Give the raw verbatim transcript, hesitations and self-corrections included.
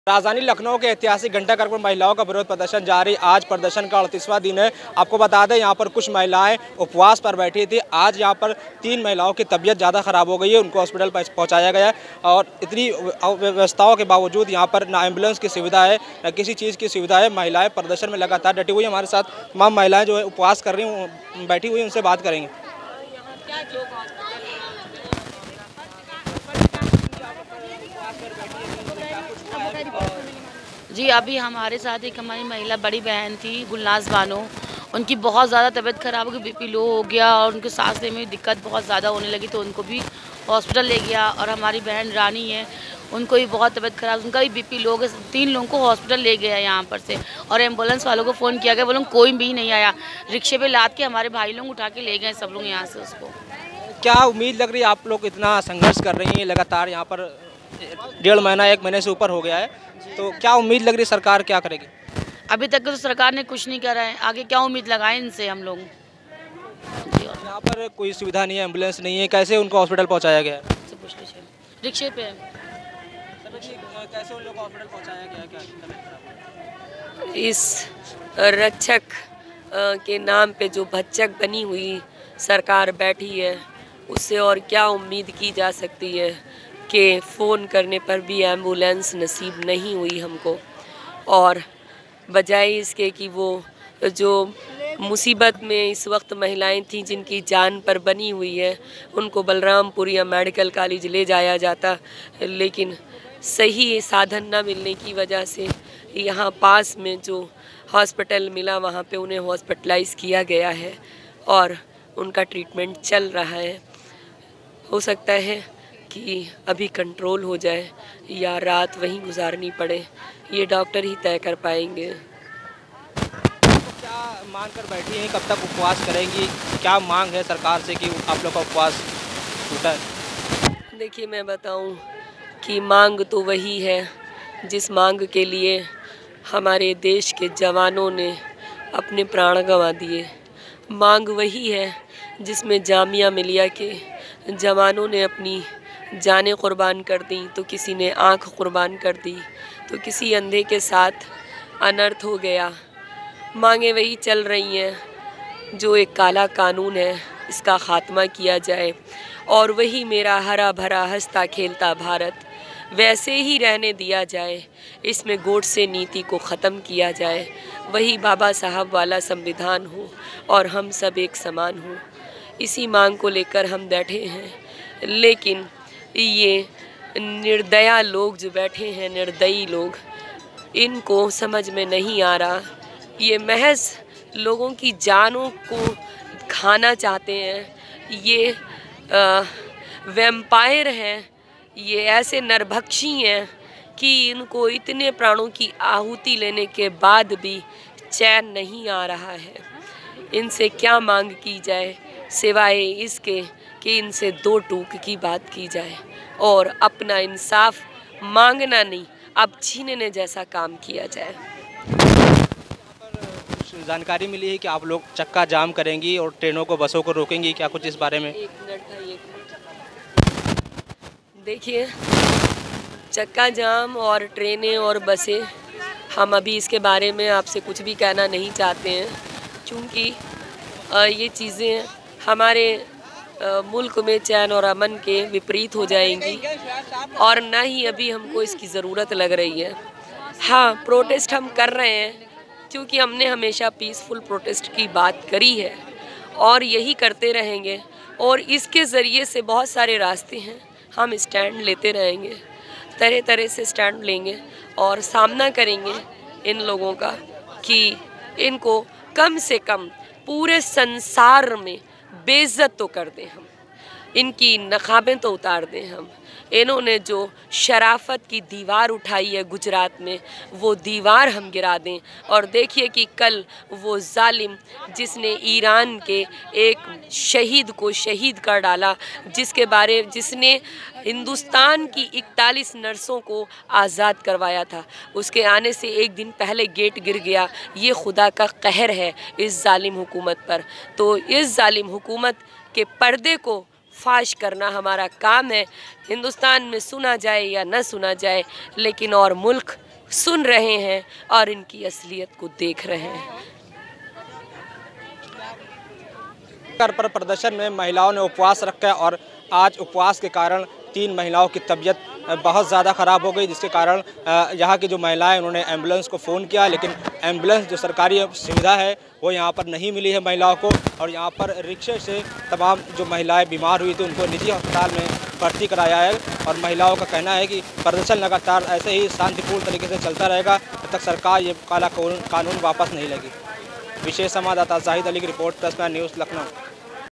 राजधानी लखनऊ के ऐतिहासिक घंटाघर पर महिलाओं का विरोध प्रदर्शन जारी। आज प्रदर्शन का अड़तीसवां दिन है। आपको बता दें यहाँ पर कुछ महिलाएं उपवास पर बैठी थी। आज यहाँ पर तीन महिलाओं की तबीयत ज़्यादा ख़राब हो गई है, उनको हॉस्पिटल पहुँचाया गया और इतनी व्यवस्थाओं के बावजूद यहाँ पर ना एम्बुलेंस की सुविधा है न किसी चीज़ की सुविधा है। महिलाएँ प्रदर्शन में लगातार डटी हुई। हमारे साथ तमाम महिलाएँ जो है उपवास कर रही हैं बैठी हुई, उनसे बात करेंगे। जी, अभी हमारे साथ एक हमारी महिला बड़ी बहन थी गुलनाज बानो, उनकी बहुत ज़्यादा तबीयत ख़राब हो गई, बीपी लो हो गया और उनके सांस लेने में दिक्कत बहुत ज़्यादा होने लगी, तो उनको भी हॉस्पिटल ले गया। और हमारी बहन रानी है, उनको भी बहुत तबीयत ख़राब, उनका भी बीपी लो हो गया। तीन लोगों को हॉस्पिटल ले गया यहाँ पर से और एम्बुलेंस वालों को फ़ोन किया गया, वो लोग कोई भी नहीं आया। रिक्शे पे लाद के हमारे भाई लोग उठा के ले गए सब लोग यहाँ से उसको। क्या उम्मीद लग रही है? आप लोग इतना संघर्ष कर रही हैं लगातार, यहाँ पर डेढ़ महीना एक महीने से ऊपर हो गया है, तो क्या उम्मीद लग रही है सरकार क्या करेगी? अभी तक तो सरकार ने कुछ नहीं करा है, आगे क्या उम्मीद लगाएं इनसे हम लोग। यहाँ पर कोई सुविधा नहीं है, एम्बुलेंस नहीं है, कैसे उनको हॉस्पिटल पहुँचाया गया? रिक्शे पे कैसे उन लोग को हॉस्पिटल पहुँचाया गया? क्या इस रक्षक के नाम पे जो भक्षक बनी हुई सरकार बैठी है, उससे और क्या उम्मीद की जा सकती है कि फ़ोन करने पर भी एम्बुलेंस नसीब नहीं हुई हमको। और बजाय इसके कि वो जो मुसीबत में इस वक्त महिलाएं थीं जिनकी जान पर बनी हुई है, उनको बलरामपुर या मेडिकल कॉलेज ले जाया जाता, लेकिन सही साधन न मिलने की वजह से यहाँ पास में जो हॉस्पिटल मिला वहाँ पे उन्हें हॉस्पिटलाइज़ किया गया है और उनका ट्रीटमेंट चल रहा है। हो सकता है कि अभी कंट्रोल हो जाए या रात वहीं गुजारनी पड़े, ये डॉक्टर ही तय कर पाएंगे। क्या मांग कर बैठी हैं? कब तक उपवास करेंगी? क्या मांग है सरकार से कि आप लोग का उपवास टूटा है? देखिए, मैं बताऊं कि मांग तो वही है जिस मांग के लिए हमारे देश के जवानों ने अपने प्राण गंवा दिए। मांग वही है जिसमें जामिया मिलिया के जवानों ने अपनी जानें कुर्बान कर दी, तो किसी ने आँख कुर्बान कर दी, तो किसी अंधे के साथ अनर्थ हो गया। मांगे वही चल रही हैं, जो एक काला कानून है इसका ख़ात्मा किया जाए और वही मेरा हरा भरा हंसता खेलता भारत वैसे ही रहने दिया जाए, इसमें गोडसे नीति को ख़त्म किया जाए, वही बाबा साहब वाला संविधान हो और हम सब एक समान हो। इसी मांग को लेकर हम बैठे हैं। लेकिन ये निर्दया लोग जो बैठे हैं, निर्दयी लोग, इनको समझ में नहीं आ रहा। ये महज लोगों की जानों को खाना चाहते हैं। ये वैम्पायर हैं, ये ऐसे नरभक्षी हैं कि इनको इतने प्राणों की आहुति लेने के बाद भी चैन नहीं आ रहा है। इनसे क्या मांग की जाए सिवाय इसके कि इनसे दो टूक की बात की जाए और अपना इंसाफ मांगना नहीं, अब छीनने जैसा काम किया जाए। कुछ जानकारी मिली है कि आप लोग चक्का जाम करेंगी और ट्रेनों को, बसों को रोकेंगी, क्या कुछ इस बारे में? एक मिनट था, एक मिनट। देखिए, चक्का जाम और ट्रेनें और बसें, हम अभी इसके बारे में आपसे कुछ भी कहना नहीं चाहते हैं, क्योंकि ये चीज़ें हमारे मुल्क में चैन और अमन के विपरीत हो जाएंगी और ना ही अभी हमको इसकी ज़रूरत लग रही है। हाँ, प्रोटेस्ट हम कर रहे हैं क्योंकि हमने हमेशा पीसफुल प्रोटेस्ट की बात करी है और यही करते रहेंगे और इसके ज़रिए से बहुत सारे रास्ते हैं, हम स्टैंड लेते रहेंगे, तरह तरह से स्टैंड लेंगे और सामना करेंगे इन लोगों का कि इनको कम से कम पूरे संसार में बेइज्जत तो कर दें हम, इनकी नकाबें तो उतार दें हम। इन्होंने जो शराफत की दीवार उठाई है गुजरात में, वो दीवार हम गिरा दें। और देखिए कि कल वो जालिम जिसने ईरान के एक शहीद को शहीद कर डाला, जिसके बारे जिसने हिंदुस्तान की इकतालीस नर्सों को आज़ाद करवाया था, उसके आने से एक दिन पहले गेट गिर गया। ये खुदा का कहर है इस जालिम हुकूमत पर। तो इस जालिम हुकूमत के पर्दे को फाश करना हमारा काम है। हिंदुस्तान में सुना जाए या न सुना जाए, लेकिन और मुल्क सुन रहे हैं और इनकी असलियत को देख रहे हैं। कर पर प्रदर्शन में महिलाओं ने उपवास रखा और आज उपवास के कारण तीन महिलाओं की तबीयत बहुत ज़्यादा ख़राब हो गई, जिसके कारण यहाँ की जो महिलाएं उन्होंने एम्बुलेंस को फ़ोन किया, लेकिन एम्बुलेंस जो सरकारी सुविधा है वो यहाँ पर नहीं मिली है महिलाओं को। और यहाँ पर रिक्शे से तमाम जो महिलाएं बीमार हुई थी उनको निजी अस्पताल में भर्ती कराया है। और महिलाओं का कहना है कि प्रदर्शन लगातार ऐसे ही शांतिपूर्ण तरीके से चलता रहेगा जब तक सरकार ये काला कानून वापस नहीं लेगी। विशेष संवाददाता जाहिद अली की रिपोर्ट, प्रेस न्यूज़, लखनऊ।